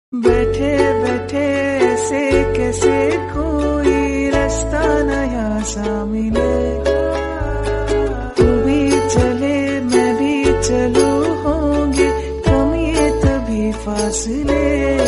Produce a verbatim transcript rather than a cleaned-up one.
बैठे बैठे ऐसे कैसे कोई रास्ता नया सा मिले, तू भी चले मैं भी चलूं, होंगे कम ये तभी फासले।